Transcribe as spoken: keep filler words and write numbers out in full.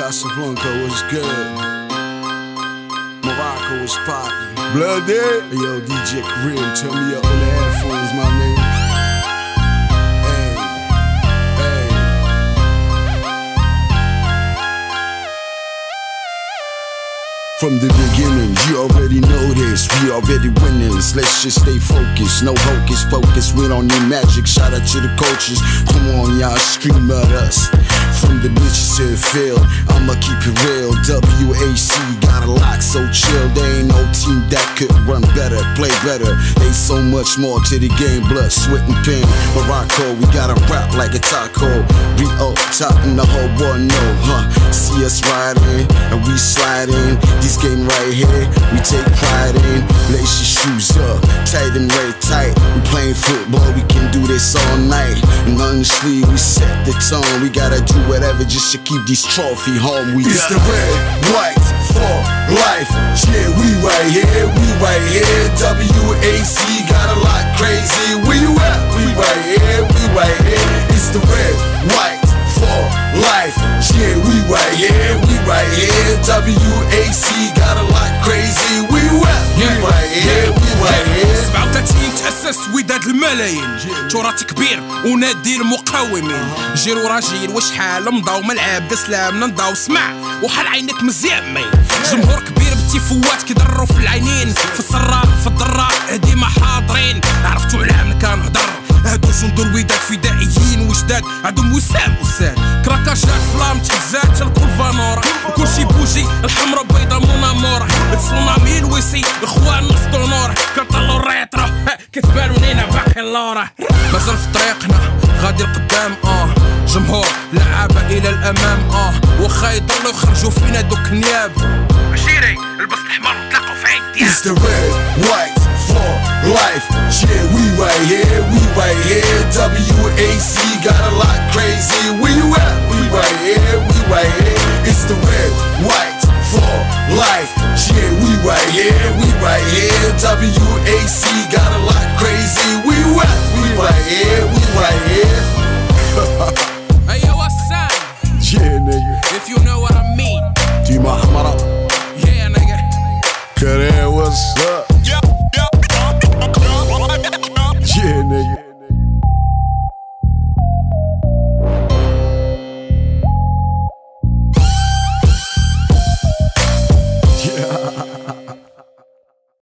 Casablanca was good. Morocco was poppin'. Bloody. Yo, D J Kareem, turn me up on the headphones, my man. Hey, hey. From the beginning, you already know this. We already winners. Let's just stay focused. No hocus pocus. We don't need magic. Shout out to the coaches. Come on, y'all, scream at us. From the bitches to the field, I'ma keep it real. W A C got a lock, so chill. There ain't no team that could run better, play better. They so much more to the game. Blood, sweat, and pain. Morocco, we gotta rap like a taco. We up top and the whole world know, huh? See us riding and we sliding. This game right here, we take pride in. Lace your shoes up, tight and red tight. We playing football, we can do this all night. And honestly, we set the tone. We gotta do whatever just to keep this trophy home. We it's the red, white, for life. Yeah, we right here, we right here. W A C got a lot crazy. Where you at? We right here, we right here. It's the red, white, for life. Yeah, we right here, we right here. W A C got a lot crazy. Where you at? We right here, we right here. سبعة وثلاثين تأسس وداد الملايين، تراث كبير ونادي المقاومين. جيرو راجيل وشحال مضاو ملعب دسلام ننضاو سمع وحال عينك مزيان مين. جمهور كبير بالتيفوات كيضروا في العينين، في السراء في الضراء ديما حاضرين. عرفتو على من كنهضر، هادو جندو الوداد فدائيين وجداد عندهم وسام وساد. كراكاشات فلام تهزات الكل فانورا وكلشي بوجي الحمرا بيضا مونامورا. تصلنا ميل ويسي اخوان نصطو نور كنطلو الريترو كتبانو لينا باقي اللورا. مازال في طريقنا غادي لقدام اه جمهور لعابة الى الامام اه واخا يضلو يخرجو فينا دوك النياب. عشيري البس الاحمر نتلاقو في عيد دياب. It's the red, white, for life. Yeah, we right here, we right